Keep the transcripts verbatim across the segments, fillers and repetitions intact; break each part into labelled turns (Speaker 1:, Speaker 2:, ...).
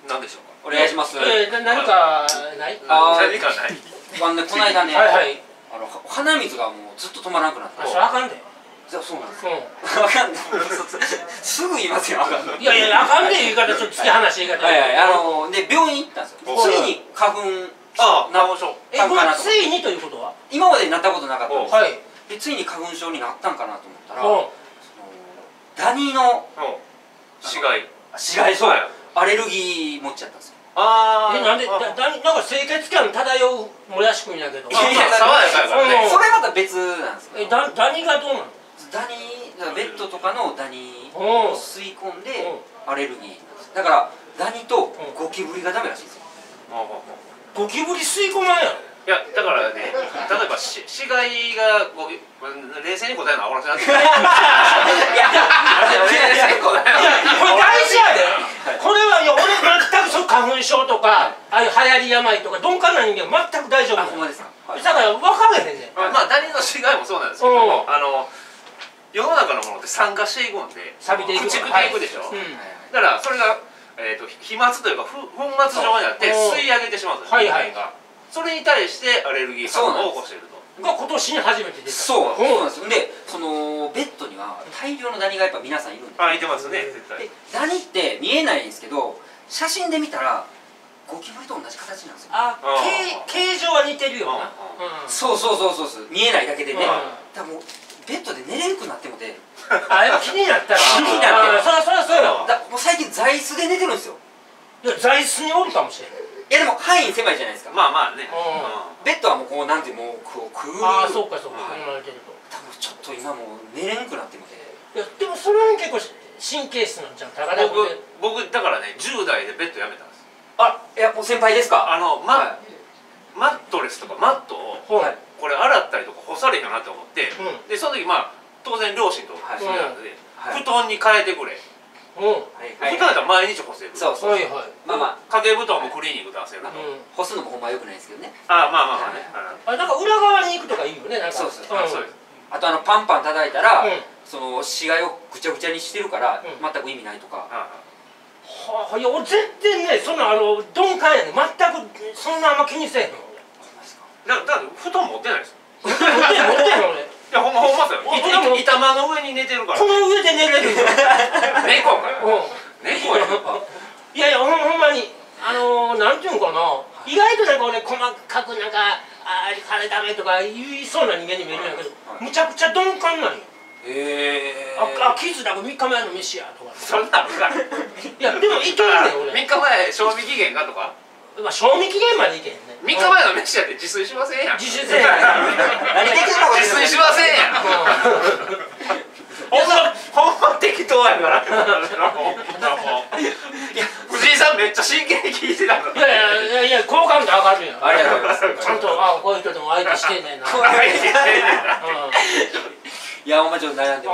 Speaker 1: 何でしょうか。
Speaker 2: お願いします。
Speaker 3: えー、何かない？
Speaker 1: あ何かない。
Speaker 2: あのね、この間ね、
Speaker 3: はいはい。
Speaker 2: あの鼻水がもうずっと止まらなくなって。
Speaker 3: あ、それあかんで。
Speaker 2: そうなんです。
Speaker 3: うん。
Speaker 2: あかんで。すぐ言いますよ。あかんで。
Speaker 3: いやいや、あかんで言い方ちょっと突き放し言い方。
Speaker 2: はいはい。あので病院行ったんですよ。ついに花粉。
Speaker 1: ああ、花粉症。
Speaker 3: え、これついにということは？
Speaker 2: 今までになったことなかったんです。
Speaker 3: はい。
Speaker 2: でついに花粉症になったんかなと思ったら、
Speaker 3: うん。
Speaker 2: ダニの
Speaker 1: 死骸。
Speaker 2: 死骸、そう。アレルギー持っちゃったんですよ。
Speaker 1: ああ。
Speaker 3: え、なんで、だ、だ、なんか清潔感漂うもやしくんやけど。
Speaker 2: いやいや、
Speaker 1: 爽やかやからね。
Speaker 2: それまた別なんですよ。
Speaker 3: え、ダ、ダニがどうなの？
Speaker 2: ダニ、ベッドとかのダニを吸い込んでアレルギーなんです。だからダニとゴキブリがダメらしいんですよ。
Speaker 3: ゴキブリ吸い込まんやろ。
Speaker 1: いやだからね、例えばし死骸がこう冷静に答えるのはおらしなって。いや、冷静に答える。
Speaker 3: いや、これ大事やで。これは、いや、俺全くそう花粉症とか、ああいう流行り病とか鈍感な人間は全く大丈夫。
Speaker 2: あ、ほんまですか。
Speaker 3: だから分かれへんねん。
Speaker 1: まあダニの死骸もそうなんですけども、あの世の中のものって酸化していくんで、
Speaker 3: 錆びていく。
Speaker 1: 朽ちていくでしょ。だからそれがえっと飛沫というか粉末状になって吸い上げてしまうんですよ。人間が。それに対してアレルギー反応を起こしていると。
Speaker 3: が今年に初めて出た。
Speaker 2: そう、そうなんですよ。で、そのベッドには大量のダニがやっぱ皆さんいるんです。
Speaker 1: あ、いてますね、絶対。
Speaker 2: で、ダニって見えないんですけど、写真で見たらゴキブリと同じ形なんですよ。
Speaker 3: あ、形形状は似てるよな。
Speaker 2: そうそうそうそうそう、見えないだけでね。だからもうベッドで寝れんくなってもて。
Speaker 3: あ、やっぱ気になったら。
Speaker 2: 気になって。
Speaker 3: そりゃそりゃそうよ。
Speaker 2: だ、もう最近座椅子で寝てるんですよ。
Speaker 3: いや、座椅子におるかもしれない。
Speaker 2: いやでも範囲狭いじゃないですか。
Speaker 1: まあまあね。
Speaker 2: ベッドはもうこうなんてもうこうクール。
Speaker 3: ああ、そうかそうか。言われてると。
Speaker 2: 多分ちょっと今もう寝れんくなってみて。
Speaker 3: いやでもそれは結構神経質なんじゃん。
Speaker 1: 僕僕だからねじゅう代でベッドやめたんです。
Speaker 2: あ、いやもう先輩ですか。
Speaker 1: あのママットレスとかマットをこれ洗ったりとか干されへんなって思って、でその時まあ当然両親と話しなので布団に変えてくれ。布団だったら毎日干せる。
Speaker 2: そうそう。まあまあ
Speaker 1: 掛け布団もクリーニングで汗ると。
Speaker 2: 干すのもほんま良くないですけどね。
Speaker 1: あ、まあまあまあね。
Speaker 3: あ、なんか裏側に行くとかいいよね。なんか
Speaker 2: そうそう
Speaker 1: そうです。
Speaker 2: あとあのパンパン叩いたらその死骸をぐちゃぐちゃにしてるから全く意味ないとか。
Speaker 3: はあ、いや俺全然ね、そんなあの鈍感やね。全くそんなあんま気にせえへん。
Speaker 1: だから布団持ってないです。
Speaker 3: 持ってん持ってん俺。
Speaker 1: いやほんまほんまですよ。板間の上に寝てるから。
Speaker 3: この上で寝れるよ。
Speaker 1: 猫かよ。猫や。
Speaker 3: いやいやほんまにあのなんていうのかな。意外となんか俺細かくなんかあれあれダメとか言いそうな人間に見えるんやけど、むちゃくちゃ鈍感なんよ。
Speaker 2: へえ。
Speaker 3: あ、傷だからみっかまえの飯やとか。
Speaker 1: そんなんか。
Speaker 3: いやでもいけるね俺。
Speaker 1: みっかまえ賞味期限がとか。
Speaker 3: まあ賞味期限までいけへんね。
Speaker 1: みっかまえの飯やって自炊しませんやん。
Speaker 3: 自炊せえへん。
Speaker 2: 何できるのか
Speaker 1: 自炊しませんやん。ほんまほんま適当やから。藤井さんめっちゃ真剣に聞いてたの。
Speaker 3: いやいやいや好感度上がるやん。
Speaker 2: ありがとうございます。
Speaker 3: ちゃんとあこういう人でも相手してんねんな。
Speaker 2: いやお前ちょっと悩んでます。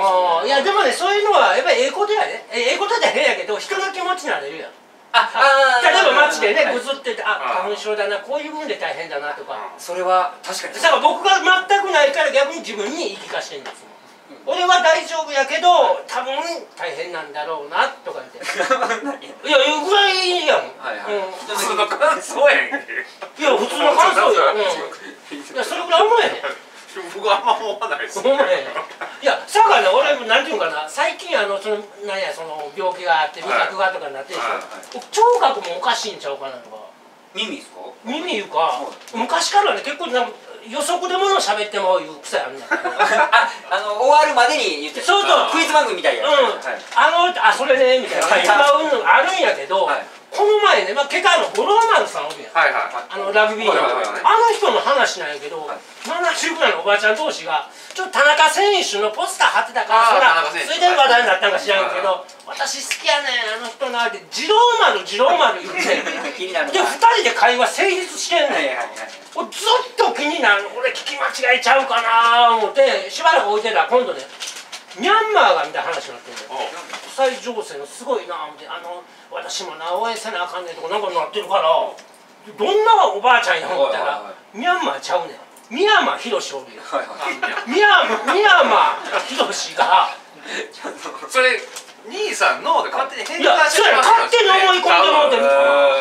Speaker 3: いやでもねそういうのはやっぱりええことやね。ええことじゃ変やけど人の気持ちになれるやん。あ、例えば街でねぐずっててあ花粉症だなこういう分で大変だなとか。
Speaker 2: それは確かに。
Speaker 3: だから僕が全くないから逆に自分に言い聞かせてるんですもん。俺は大丈夫やけど多分大変なんだろうなとか言っていやいうぐらいやもん。
Speaker 1: 普通の感想やんけ。
Speaker 3: いや普通の感想や。いやそれぐらい思えへん。
Speaker 1: 僕はあんま思わないです。
Speaker 3: 思えへん。いやさかね俺なんていうかな最近あのそのなんやその病気があって味覚がとかになってるでしょ。聴覚もおかしいんちゃうかなとか。
Speaker 2: 耳ですか？
Speaker 3: 耳いうか昔からね結構なんか予測でもの喋ってもいう癖あるんだけど
Speaker 2: あ、あの終わるまでに言って
Speaker 3: そうそう
Speaker 2: クイズ番組みたいや。
Speaker 3: うんあのあそれねみたいなあるんやけどこの前ねまあ結果あの五郎丸さんおるやんあのラグビーのあの人の話なんやけどななじゅうぐらいのおばあちゃん同士がちょっと田中選手のポスター貼ってたからそれで話題になったんか知らんけど私好きやねんあの人なって次郎丸次郎丸言ってでふたりで会話成立してんねんずっと気になる俺聞き間違えちゃうかな思ってしばらく置いてたら今度ねミャンマーがみたいな話になってんのよ国際情勢のすごいな思ってあの私もな応援せなあかんねんとかなんかなってるからどんなおばあちゃんや思ったらミャンマーちゃうねん三山ひろしおるよ三山ひろしが
Speaker 1: それ兄さん脳で勝手に変換して
Speaker 3: 勝手に思い込んでもうて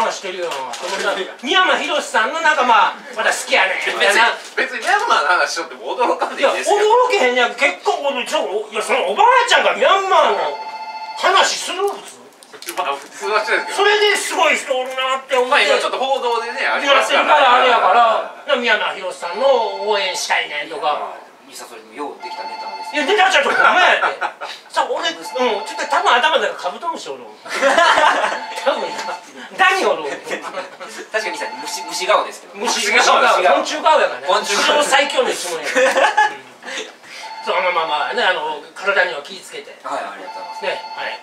Speaker 3: してるよ。三山ひろしさんのなんかまあまだ好きやねみたいな。
Speaker 1: 別にミャンマーの話しとっても驚かんでいいですよ。
Speaker 3: 驚けへんやん。結構俺ちょいやそのおばあちゃんがミャンマーの話する普通。
Speaker 1: まあ普通はしてるけど。
Speaker 3: それですごい人おるなって思って。
Speaker 1: まあ今ちょっと報道でねあります
Speaker 3: から。あれやから三山ひろしさんの応援したいねとか。
Speaker 2: いさそれでもようできたネタです。
Speaker 3: いやネタちょっとごめんやって。さ俺うんちょっと多分頭でカブトムシおる。多分ダニおる。
Speaker 2: 確かにさ虫虫顔ですけど。
Speaker 3: 虫顔昆虫顔やからね。
Speaker 2: 昆虫顔
Speaker 3: 最強の一問や。そうまあまあまあねあの体には気をつけて。
Speaker 2: はいありがとうございます。
Speaker 3: ねはい